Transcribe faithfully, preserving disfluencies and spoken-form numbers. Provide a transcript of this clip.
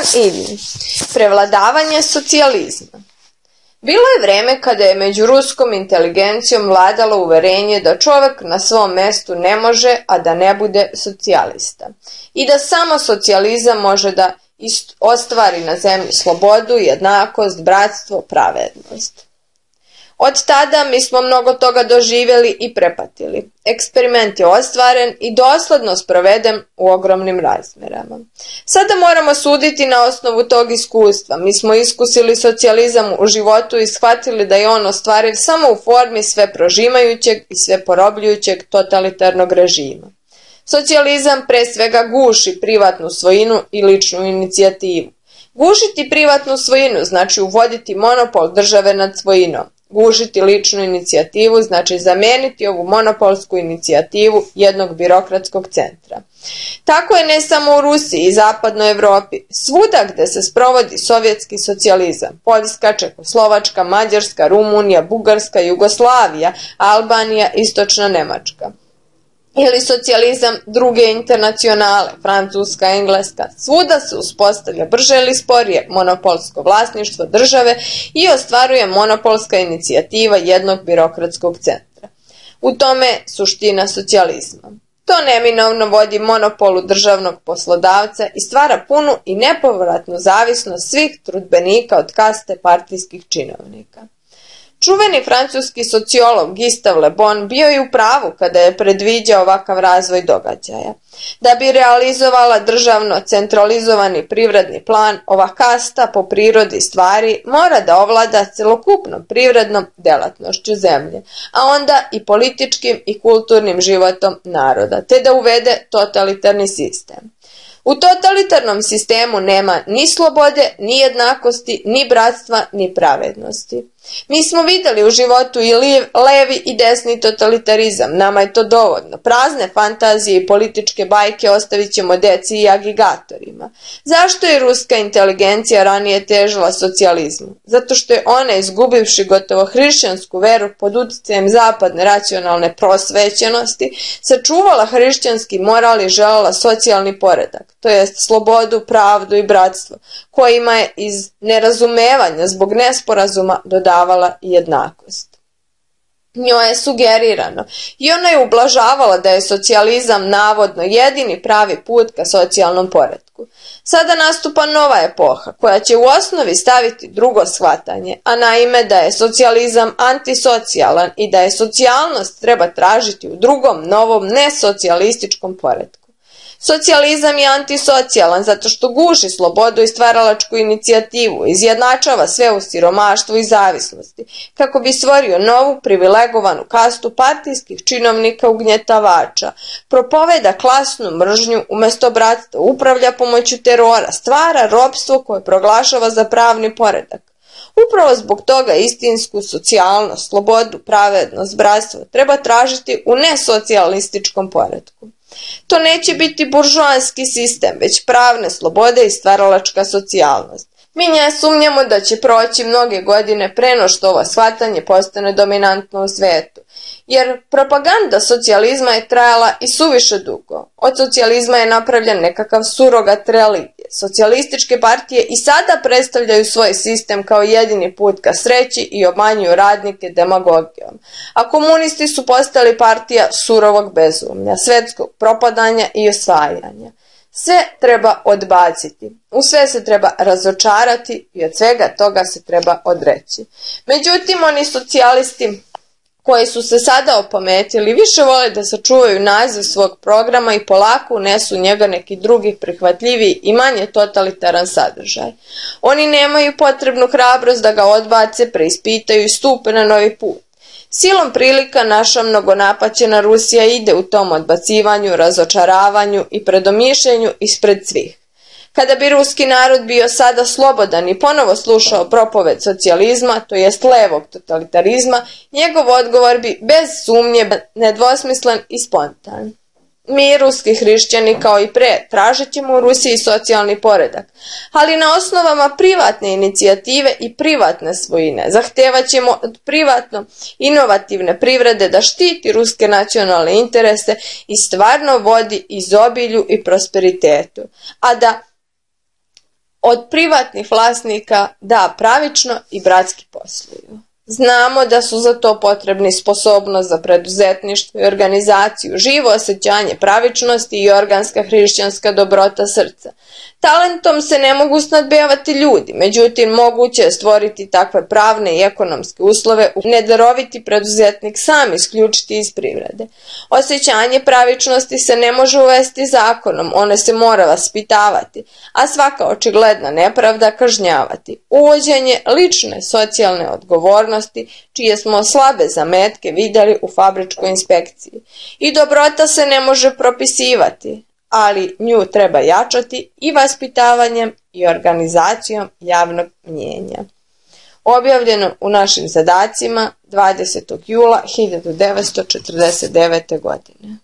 ili prevladavanje socijalizma. Bilo je vreme kada je među ruskom inteligencijom vladalo uverenje da čovek na svom mestu ne može, a da ne bude socijalista. I da samo socijalizam može da ostvari na zemlji slobodu, jednakost, bratstvo, pravednost. Od tada mi smo mnogo toga doživjeli i prepatili. Eksperiment je ostvaren i dosledno sproveden u ogromnim razmerama. Sada moramo suditi na osnovu tog iskustva. Mi smo iskusili socijalizam u životu i shvatili da je on ostvariv samo u formi sve prožimajućeg i sve porobljujućeg totalitarnog režima. Socijalizam pre svega guši privatnu svojinu i ličnu inicijativu. Gušiti privatnu svojinu znači uvoditi monopol države nad svojinom. Gušiti ličnu inicijativu znači zameniti ovu monopolsku inicijativu jednog birokratskog centra. Tako je ne samo u Rusiji i zapadnoj Evropi, svuda gde se sprovodi sovjetski socijalizam, Poljska, Čekoslovačka, Mađarska, Rumunija, Bugarska, Jugoslavija, Albanija, Istočna Nemačka. Ili socijalizam druge internacionale, Francuska, Engleska, svuda se uspostavlja brže ili sporije monopolsko vlasništvo države i ostvaruje monopolska inicijativa jednog birokratskog centra. U tome suština socijalizma. To neminovno vodi monopolu državnog poslodavca i stvara punu i nepovratnu zavisnost svih trudbenika od kaste partijskih činovnika. Čuveni francuski sociolog Gustave Le Bon bio je u pravu kada je predviđao ovakav razvoj događaja. Da bi realizovala državno centralizovani privredni plan, ova kasta po prirodi stvari mora da ovlada celokupnom privrednom delatnošću zemlje, a onda i političkim i kulturnim životom naroda, te da uvede totalitarni sistem. U totalitarnom sistemu nema ni slobode, ni jednakosti, ni bratstva, ni pravednosti. Mi smo videli u životu i levi i desni totalitarizam, nama je to dovoljno. Prazne fantazije i političke bajke ostavit ćemo deci i agigatorima. Zašto je ruska inteligencija ranije težila socijalizmu? Zato što je ona, izgubivši gotovo hrišćansku veru pod uticajem zapadne racionalne prosvećenosti, sačuvala hrišćanski moral i želela socijalni poredak, to jest slobodu, pravdu i bratstvo, kojima je iz nerazumevanja zbog nesporazuma dodavala i jednakost. Njoj je sugerirano i ona je ublažavala da je socijalizam navodno jedini pravi put ka socijalnom poretku. Sada nastupa nova epoha koja će u osnovi staviti drugo shvatanje, a naime da je socijalizam antisocijalan i da je socijalnost treba tražiti u drugom, novom, nesocijalističkom poretku. Socijalizam je antisocijalan zato što guši slobodu i stvaralačku inicijativu, izjednačava sve u siromaštvu i zavisnosti, kako bi stvorio novu privilegovanu kastu partijskih činovnika ugnjetavača, propoveda klasnu mržnju umesto bratstva, upravlja pomoću terora, stvara ropstvo koje proglašava za pravni poredak. Upravo zbog toga istinsku socijalnost, slobodu, pravednost, bratstvo treba tražiti u nesocijalističkom poretku. To neće biti buržoanski sistem, već pravne slobode i stvaralačka socijalnost. Mi ne sumnjamo da će proći mnoge godine pre no što ovo shvatanje postane dominantno u svetu, jer propaganda socijalizma je trajala i suviše dugo. Od socijalizma je napravljen nekakav surogat religije. Socijalističke partije i sada predstavljaju svoj sistem kao jedini put ka sreći i obmanjuju radnike demagogijom. A komunisti su postali partija surovog bezumlja, svetskog propadanja i osvajanja. Sve treba odbaciti, u sve se treba razočarati i od svega toga se treba odreći. Međutim, oni socijalisti koji su se sada opametili više vole da sačuvaju naziv svog programa i polako unesu njega neki drugi prihvatljiviji i manje totalitaran sadržaj. Oni nemaju potrebnu hrabrost da ga odbace, preispitaju i stupe na novi put. Silom prilika naša mnogonapaćena Rusija ide u tom odbacivanju, razočaravanju i predomišljenju ispred svih. Kada bi ruski narod bio sada slobodan i ponovo slušao propoved socijalizma, to jest levog totalitarizma, njegov odgovor bi bez sumnje nedvosmislen i spontan. Mi, ruski hrišćani, kao i pre, tražit ćemo u Rusiji socijalni poredak, ali na osnovama privatne inicijative i privatne svojine. Zahtevat ćemo od privatno inovativne privrede da štiti ruske nacionalne interese i stvarno vodi izobilju i prosperitetu, a da od privatnih vlasnika da pravično i bratski posluju. Znamo da su za to potrebni sposobnost za preduzetništvo i organizaciju, živo osjećanje pravičnosti i organska hrišćanska dobrota srca. Talentom se ne mogu snadbevati ljudi, međutim moguće je stvoriti takve pravne i ekonomske uslove u nedaroviti preduzetnik sam isključiti iz privrede. Osjećanje pravičnosti se ne može uvesti zakonom, one se mora vaspitavati, a svaka očigledna nepravda kažnjavati. Uvođenje lične socijalne odgovornosti, čije smo slabe zametke vidjeli u fabričkoj inspekciji. I dobrota se ne može propisivati, ali nju treba jačati i vaspitavanjem i organizacijom javnog mnjenja. Objavljeno u našim zadacima dvadesetog jula hiljadu devetsto četrdeset devete. godine.